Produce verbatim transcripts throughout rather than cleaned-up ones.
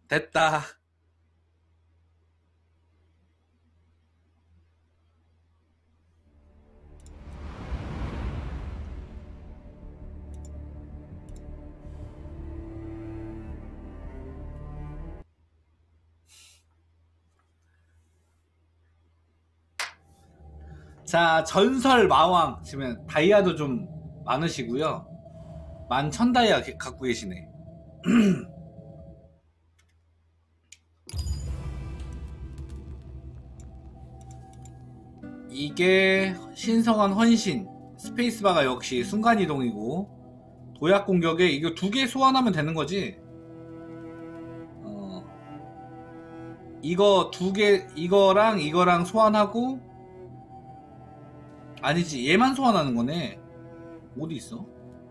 됐다. 자, 전설 마왕 지금 다이아도 좀 많으시고요. 만 천 다이아 갖고 계시네. 이게 신성한 헌신, 스페이스바가 역시 순간이동이고, 도약 공격에 이거 두 개 소환하면 되는 거지. 어, 이거 두 개, 이거랑 이거랑 소환하고, 아니지, 얘만 소환하는 거네. 어디 있어?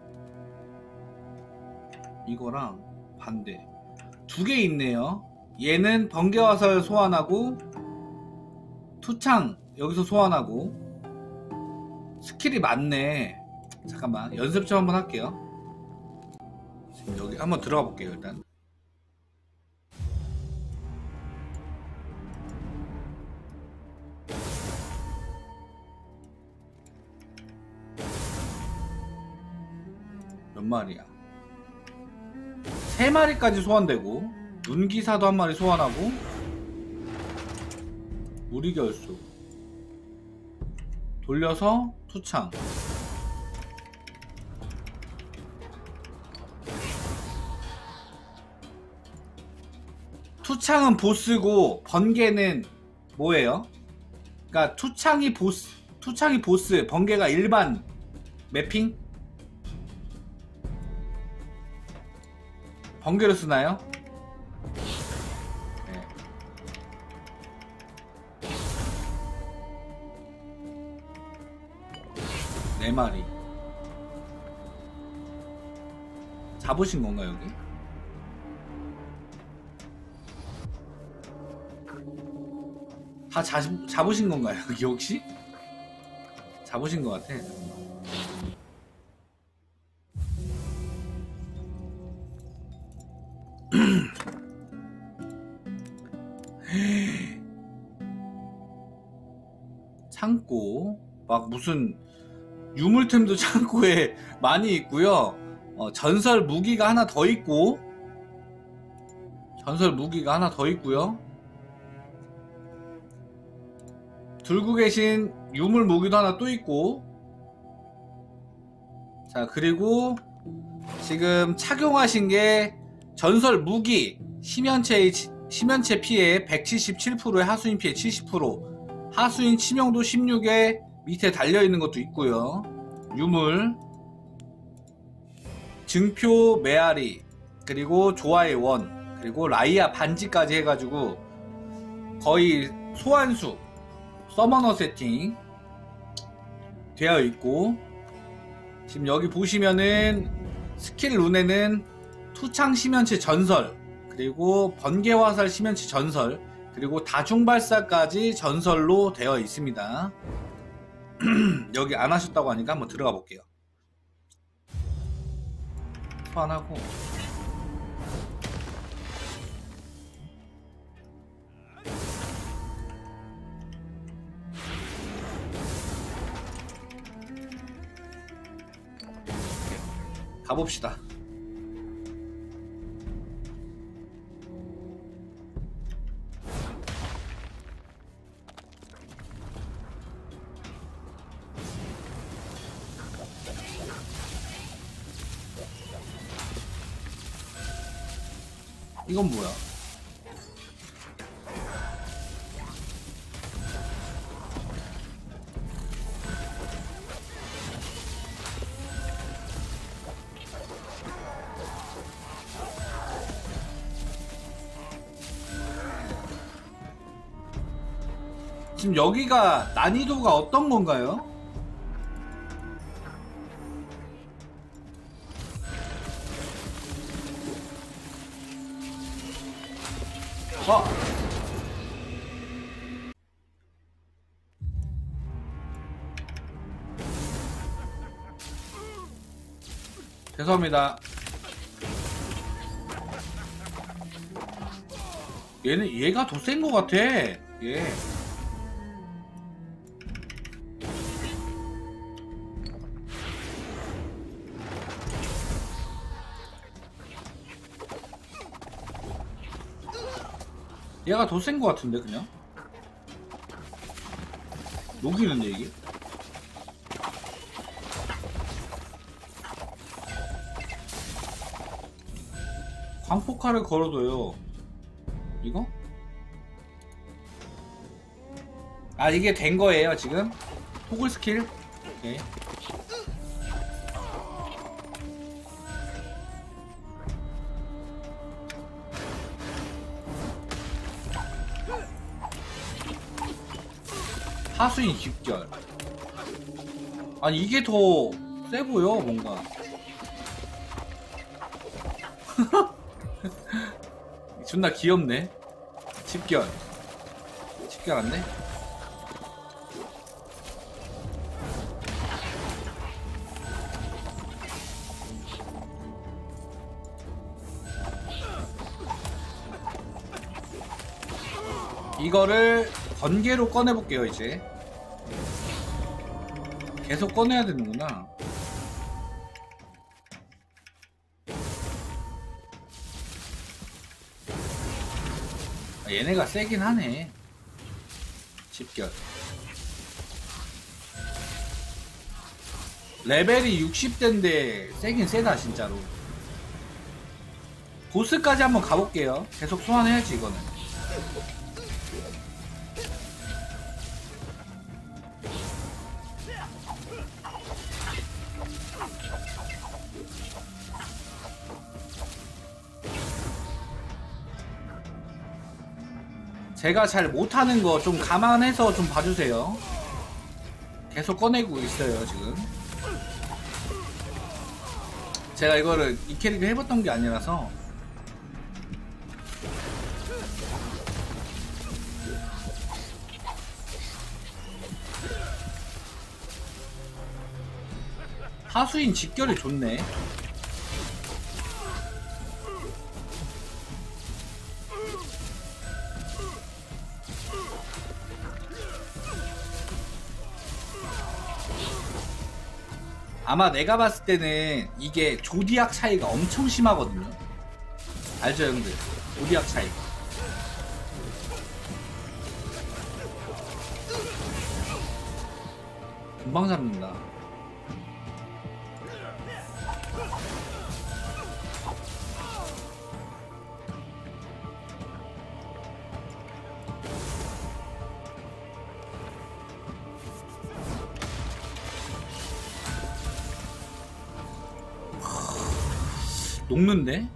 이거랑 반대 두 개 있네요. 얘는 번개화살 소환하고, 투창 여기서 소환하고. 스킬이 많네. 잠깐만 연습 좀 한번 할게요. 지금 여기 한번 들어가 볼게요. 일단 몇 마리야? 세 마리까지 소환되고, 눈기사도 한 마리 소환하고, 무리결수 돌려서 투창. 투창은 보스고 번개는 뭐예요? 그러니까 투창이 보스, 투창이 보스, 번개가 일반 매핑? 번개로 쓰나요? 네. 네 마리 잡으신 건가 여기? 다 자, 잡으신 건가요 여기 혹시? 잡으신 것 같아. 창고 막 무슨 유물템도 창고에 많이 있고요. 어, 전설 무기가 하나 더 있고, 전설 무기가 하나 더 있고요. 들고 계신 유물 무기도 하나 또 있고. 자, 그리고 지금 착용하신 게 전설 무기 심연체의 심연체 피해 백칠십칠 퍼센트의 하수인 피해 칠십 퍼센트, 하수인 치명도 십육에 밑에 달려있는 것도 있고요. 유물 증표 메아리, 그리고 조화의 원, 그리고 라이아 반지까지 해가지고 거의 소환수 서머너 세팅 되어 있고, 지금 여기 보시면은 스킬 룬에는 투창 심연체 전설, 그리고 번개화살 심연체 전설, 그리고 다중발사까지 전설로 되어 있습니다. 여기 안 하셨다고 하니까 한번 들어가 볼게요. 소환하고. 가봅시다. 이건 뭐야? 지금 여기가 난이도가 어떤 건가요? 어! 죄송합니다. 얘는 얘가 더 센 거 같아. 얘. 얘가 더 센 거 같은데 그냥 녹이는데 이게. 광폭화를 걸어둬요. 이거? 아 이게 된 거예요 지금? 토글 스킬? 오케이. 하수인 집결. 아니 이게 더 세 보여 뭔가. 존나 귀엽네. 집결. 집결 안 돼? 이거를 번개로 꺼내볼게요 이제. 계속 꺼내야 되는구나. 아, 얘네가 세긴 하네. 집결. 레벨이 육십 대인데 세긴 세다 진짜로. 보스까지 한번 가볼게요. 계속 소환해야지 이거는. 제가 잘 못하는 거 좀 감안해서 좀 봐주세요. 계속 꺼내고 있어요 지금. 제가 이거를 이 캐릭터 해봤던 게 아니라서. 하수인 직결이 좋네. 아마 내가 봤을 때는 이게 조디악 차이가 엄청 심하거든요. 알죠 형들? 조디악 차이. 금방 잡는다. 녹는데?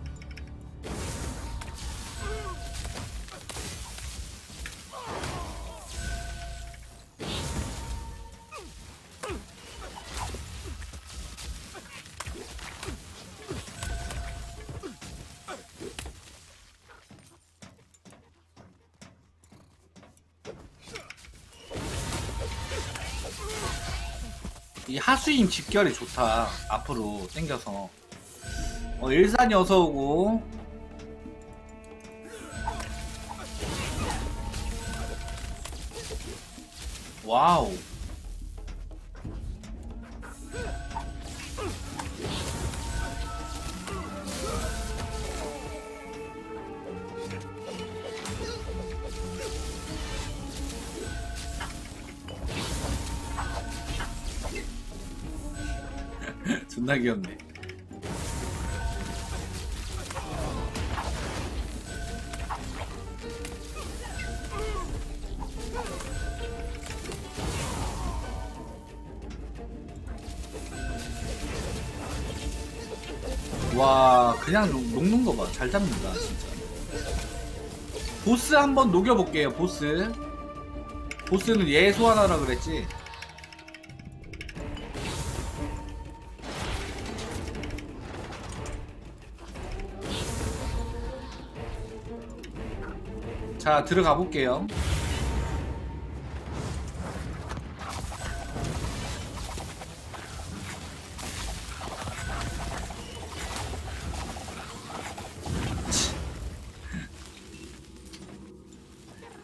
이 하수인 집결이 좋다. 앞으로 땡겨서. 어, 일산이 어서오고. 와우. 존나 귀엽네. 와 그냥 녹, 녹는 거 봐. 잘 잡는다 진짜. 보스 한번 녹여볼게요. 보스 보스는 얘 소환하라 그랬지. 자 들어가 볼게요.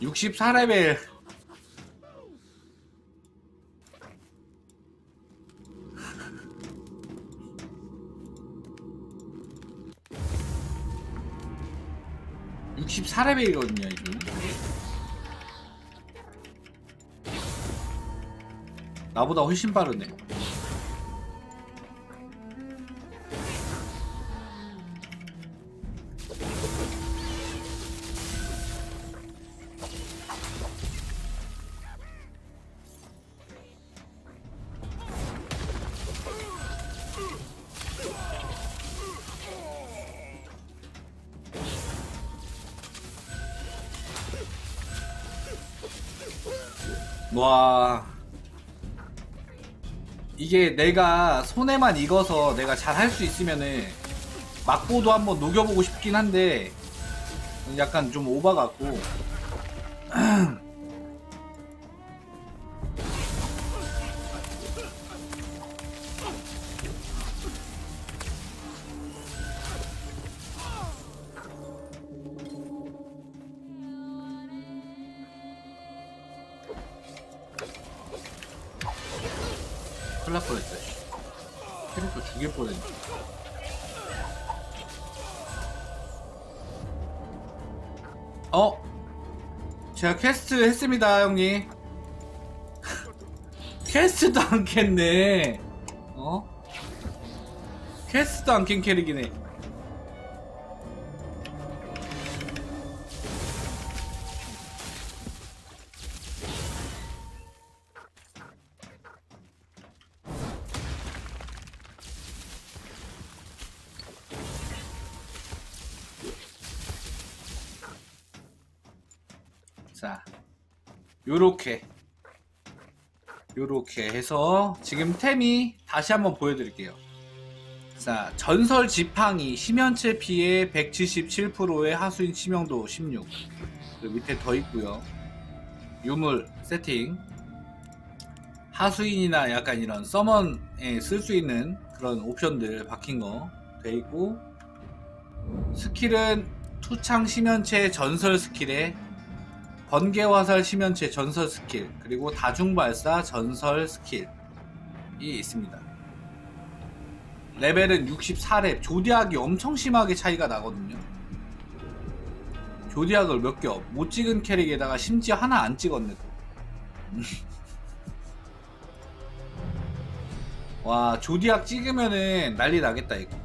육십사 레벨. 육십사 레벨이거든요 이게. 나보다 훨씬 빠르네. 와, 이게 내가 손에만 익어서 내가 잘 할 수 있으면은 막보도 한번 녹여보고 싶긴 한데 약간 좀 오바 같고. 큰일 날 뻔했다. 캐릭터 죽일 뻔했네. 어? 제가 퀘스트 했습니다 형님. 퀘스트도 안 깼네. 어? 퀘스트도 안 깬 캐릭이네. 자, 요렇게 요렇게 해서 지금 템이 다시 한번 보여드릴게요. 자, 전설 지팡이 심연체 피해 백칠십칠 퍼센트의 하수인 치명도 십육. 그리고 밑에 더 있고요. 유물 세팅, 하수인이나 약간 이런 서먼에 쓸 수 있는 그런 옵션들 박힌 거 돼 있고, 스킬은 투창 심연체 전설 스킬에 번개화살 심연체 전설 스킬, 그리고 다중발사 전설 스킬이 있습니다. 레벨은 육십사 렙. 조디악이 엄청 심하게 차이가 나거든요. 조디악을 몇 개 못 찍은 캐릭에다가 심지어 하나 안 찍었네. 와, 조디악 찍으면은 난리 나겠다 이거.